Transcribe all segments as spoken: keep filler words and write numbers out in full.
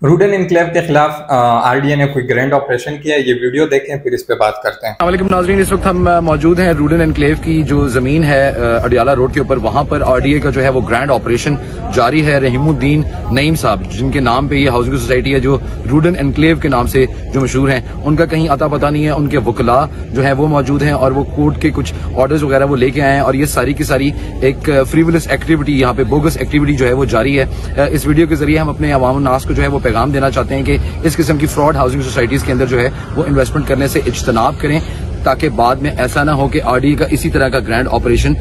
Rudn enclave के खिलाफ RDA ने कोई ग्रैंड ऑपरेशन किया, ये वीडियो देखें फिर इस पे बात करते हैं। वालेकुम नाज़रीन, इस वक्त हम मौजूद हैं रूडन एनक्लेव की जो जमीन है अडियाला रोड के ऊपर। वहां पर आरडीए का जो है वो ग्रैंड ऑपरेशन जारी है। रहीमुद्दीन नईम साहब, जिनके नाम पे ये हाउसिंग सोसाइटी है, जो रूडन एनक्लेव के नाम से जो मशहूर हैं, उनका कहीं अता पता नहीं है। उनके वकला जो है वो मौजूद हैं और वो कोर्ट के कुछ ऑर्डर्स वगैरह वो लेके आए हैं और ये सारी की सारी एक फ्रीवलेस एक्टिविटी, यहाँ पे बोगस एक्टिविटी जो है वो जारी है। इस वीडियो के जरिए हम अपने अवाम नास को जो है वो पैगाम देना चाहते हैं कि इस किस्म की फ्रॉड हाउसिंग सोसाइटीज के अंदर जो है वो इन्वेस्टमेंट करने से इज्तनाब करें, ताकि बाद में ऐसा ना हो कि आरडीए का इसी तरह का ग्रैंड ऑपरेशन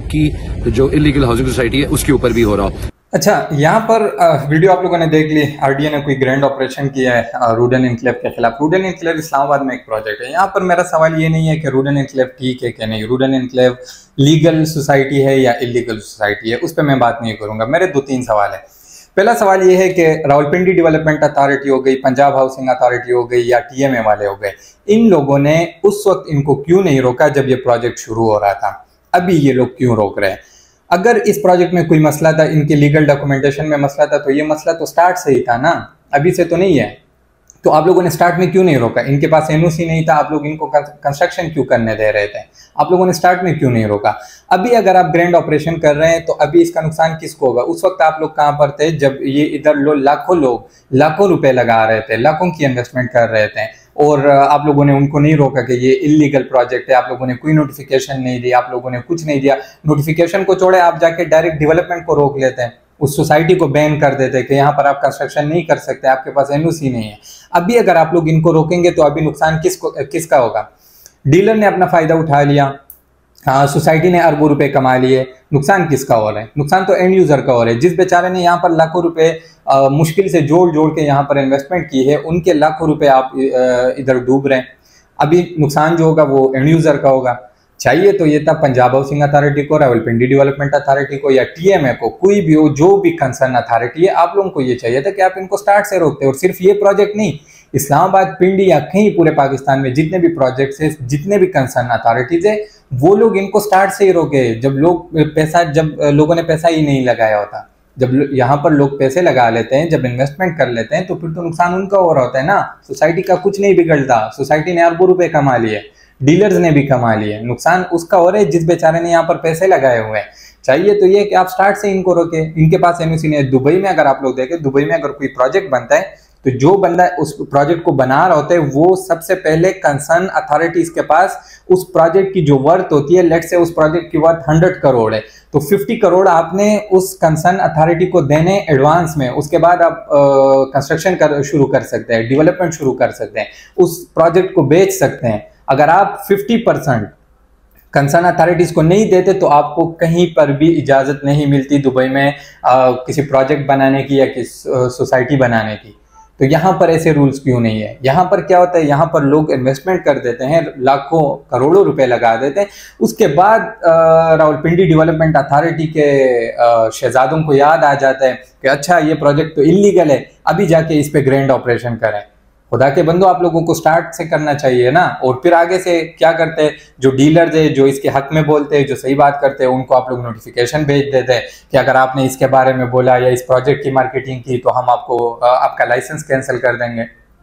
आपकी जो इलीगल हाउसिंग सोसाइटी है उसके ऊपर भी हो रहा हो। अच्छा, यहाँ पर वीडियो आप लोगों ने देख ली। आरडीए ने कोई ग्रैंड ऑपरेशन किया है रूडन एनक्लेव के खिलाफ। रूडन एनक्लेव इस्लामाबाद में एक प्रोजेक्ट है। यहाँ पर मेरा सवाल ये नहीं है कि रूडन एनक्लेव ठीक है कि नहीं, रूडन एनक्लेव लीगल सोसाइटी है या इलीगल सोसाइटी है, उस पर मैं बात नहीं करूंगा। मेरे दो तीन सवाल है। पहला सवाल ये है कि रावलपिंडी डेवलपमेंट अथॉरिटी हो गई, पंजाब हाउसिंग अथॉरिटी हो गई या टीएमए वाले हो गए, इन लोगों ने उस वक्त इनको क्यों नहीं रोका जब ये प्रोजेक्ट शुरू हो रहा था? अभी ये लोग क्यों रोक रहे हैं? अगर इस प्रोजेक्ट में कोई मसला था, इनके लीगल डॉक्यूमेंटेशन में मसला था, तो ये मसला तो स्टार्ट से ही था ना, अभी से तो नहीं है। तो आप लोगों ने स्टार्ट में क्यों नहीं रोका? इनके पास एनओसी नहीं था, आप लोग इनको कंस्ट्रक्शन क्यों करने दे रहे थे? आप लोगों ने स्टार्ट में क्यों नहीं रोका? अभी अगर आप ग्रैंड ऑपरेशन कर रहे हैं तो अभी इसका नुकसान किसको होगा? उस वक्त आप लोग कहाँ पर थे जब ये इधर लोग लाखों लोग लाखों रुपए लगा रहे थे, लाखों की इन्वेस्टमेंट कर रहे थे और आप लोगों ने उनको नहीं रोका कि ये इलीगल प्रोजेक्ट है। आप लोगों ने कोई नोटिफिकेशन नहीं दी, आप लोगों ने कुछ नहीं दिया। नोटिफिकेशन को छोड़े, आप जाके डायरेक्ट डेवलपमेंट को रोक लेते हैं, उस सोसाइटी को बैन कर देते कि यहाँ पर आप कंस्ट्रक्शन नहीं कर सकते, आपके पास एनओसी नहीं है। अभी अगर आप लोग इनको रोकेंगे तो अभी नुकसान किसको किसका होगा? डीलर ने अपना फायदा उठा लिया, हाँ, सोसाइटी ने अरबों रुपए कमा लिए, नुकसान किसका हो रहा है? नुकसान तो एंड यूजर का हो रहा है। जिस बेचारे ने यहाँ पर लाखों रुपए मुश्किल से जोड़ जोड़ के यहाँ पर इन्वेस्टमेंट की है, उनके लाखों रुपए आप इधर डूब रहे हैं। अभी नुकसान जो होगा वो एंड यूजर का होगा। चाहिए तो ये था पंजाब हाउसिंग अथॉरिटी को, रावलपिंडी डेवलपमेंट अथॉरिटी को या टीएमए को, कोई भी हो, जो भी कंसर्न अथॉरिटी है, आप लोगों को ये चाहिए था कि आप इनको स्टार्ट से रोकते। और सिर्फ ये प्रोजेक्ट नहीं, इस्लामाबाद, पिंडी या कहीं पूरे पाकिस्तान में जितने भी प्रोजेक्ट्स है, जितने भी कंसर्न अथॉरिटीज है, वो लोग इनको स्टार्ट से ही रोके। जब लोग पैसा जब लोगों ने पैसा ही नहीं लगाया होता, जब यहाँ पर लोग पैसे लगा लेते हैं, जब इन्वेस्टमेंट कर लेते हैं, तो फिर तो नुकसान उनका हो रहा होता है ना। सोसाइटी का कुछ नहीं बिगड़ता, सोसाइटी ने अरबों रुपए कमा लिए, डीलर्स ने भी कमा लिए, नुकसान उसका हो रहा है जिस बेचारे ने यहाँ पर पैसे लगाए हुए हैं। चाहिए तो ये कि आप स्टार्ट से इनको रोके। इनके पास एनओसी नहीं है। दुबई में अगर आप लोग देखें, दुबई में अगर कोई प्रोजेक्ट बनता है तो जो बंदा उस प्रोजेक्ट को बना रहा होता है, वो सबसे पहले कंसर्न अथॉरिटीज के पास उस प्रोजेक्ट की जो वर्थ होती है, लेट से उस प्रोजेक्ट की वर्थ हंड्रेड करोड़ है, तो फिफ्टी करोड़ आपने उस कंसर्न अथॉरिटी को देने एडवांस में। उसके बाद आप कंस्ट्रक्शन कर शुरू कर सकते हैं, डेवलपमेंट शुरू कर सकते हैं, उस प्रोजेक्ट को बेच सकते हैं। अगर आप फिफ्टी परसेंट कंसर्न अथॉरिटीज को नहीं देते तो आपको कहीं पर भी इजाजत नहीं मिलती दुबई में आ, किसी प्रोजेक्ट बनाने की या किसी सोसाइटी बनाने की। तो यहाँ पर ऐसे रूल्स क्यों नहीं है? यहाँ पर क्या होता है, यहाँ पर लोग इन्वेस्टमेंट कर देते हैं, लाखों करोड़ों रुपए लगा देते हैं। उसके बाद रावलपिंडी डेवलपमेंट अथॉरिटी के शहजादों को याद आ जाता है कि अच्छा ये प्रोजेक्ट तो इलीगल है, अभी जाके इस पे ग्रैंड ऑपरेशन करें। खुदा के बंदो, आप लोगों को स्टार्ट से करना चाहिए ना। और फिर आगे से क्या करते हैं, जो डीलर्स है, जो इसके हक में बोलते हैं, जो सही बात करते हैं, उनको आप लोग नोटिफिकेशन भेज देते हैं कि अगर आपने इसके बारे में बोला या इस प्रोजेक्ट की मार्केटिंग की तो हम आपको आपका लाइसेंस कैंसिल कर देंगे।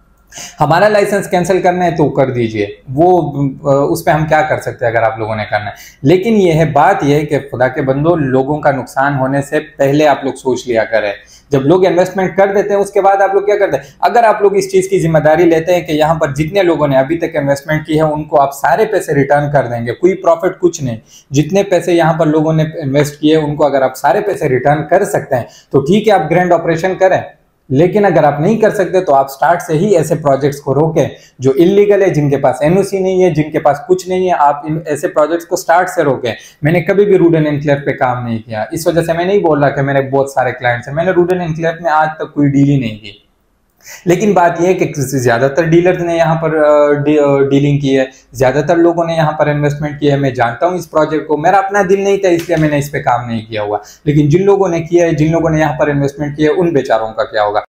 हमारा लाइसेंस कैंसिल करना है तो कर दीजिए, वो उस पर हम क्या कर सकते हैं अगर आप लोगों ने करना है। लेकिन ये है बात यह है कि खुदा के बंदो, लोगों का नुकसान होने से पहले आप लोग सोच लिया करें। जब लोग इन्वेस्टमेंट कर देते हैं उसके बाद आप लोग क्या करते हैं? अगर आप लोग इस चीज की जिम्मेदारी लेते हैं कि यहाँ पर जितने लोगों ने अभी तक इन्वेस्टमेंट की है उनको आप सारे पैसे रिटर्न कर देंगे, कोई प्रॉफिट कुछ नहीं, जितने पैसे यहाँ पर लोगों ने इन्वेस्ट किए उनको अगर आप सारे पैसे रिटर्न कर सकते हैं तो ठीक है, आप ग्रैंड ऑपरेशन करें। लेकिन अगर आप नहीं कर सकते तो आप स्टार्ट से ही ऐसे प्रोजेक्ट्स को रोकें जो इलीगल है, जिनके पास एनओसी नहीं है, जिनके पास कुछ नहीं है। आप इन ऐसे प्रोजेक्ट्स को स्टार्ट से रोकें। मैंने कभी भी रूडन एनक्लेव पे काम नहीं किया, इस वजह से मैं नहीं बोल रहा कि मेरे बहुत सारे क्लाइंट्स हैं। मैंने रूडन एनक्लेव में आज तक कोई डील ही नहीं की। लेकिन बात यह है कि ज्यादातर डीलर्स ने यहाँ पर डीलिंग की है, ज्यादातर लोगों ने यहाँ पर इन्वेस्टमेंट किया है। मैं जानता हूँ इस प्रोजेक्ट को, मेरा अपना दिल नहीं था इसलिए मैंने इस पे काम नहीं किया हुआ। लेकिन जिन लोगों ने किया है, जिन लोगों ने यहाँ पर इन्वेस्टमेंट किया है, उन बेचारों का क्या होगा?